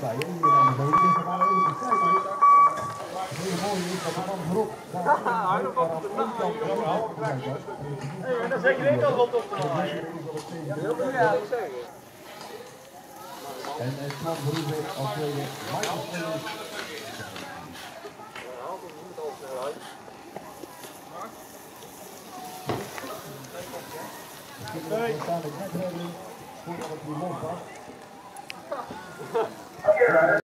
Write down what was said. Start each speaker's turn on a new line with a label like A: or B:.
A: bij je. Hier aan de bodem is er maar even kijken. Heel mooi is dat er dan voorop.
B: Hij nog op de nacht. En dan zeg je ik al wat op te maken. Ja, dat zeg je.
A: En Sman Verhoeven als tweede. Michael Stevens. We staan er net redding voordat het nu los was.